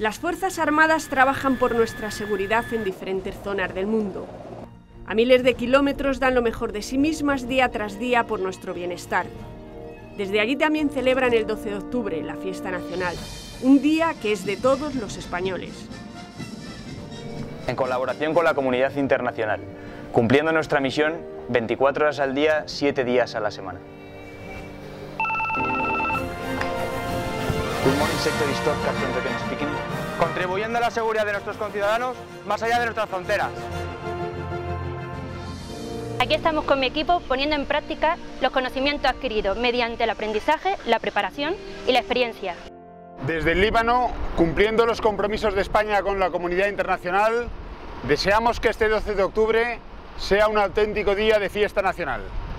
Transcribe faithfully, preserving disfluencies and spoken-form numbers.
Las Fuerzas Armadas trabajan por nuestra seguridad en diferentes zonas del mundo. A miles de kilómetros dan lo mejor de sí mismas día tras día por nuestro bienestar. Desde allí también celebran el doce de octubre, la fiesta nacional, un día que es de todos los españoles. En colaboración con la comunidad internacional, cumpliendo nuestra misión veinticuatro horas al día, siete días a la semana. Good morning, Sector Stop, Captain Requiem speaking. Contribuyendo a la seguridad de nuestros conciudadanos más allá de nuestras fronteras. Aquí estamos con mi equipo poniendo en práctica los conocimientos adquiridos mediante el aprendizaje, la preparación y la experiencia. Desde el Líbano, cumpliendo los compromisos de España con la comunidad internacional, deseamos que este doce de octubre sea un auténtico día de fiesta nacional.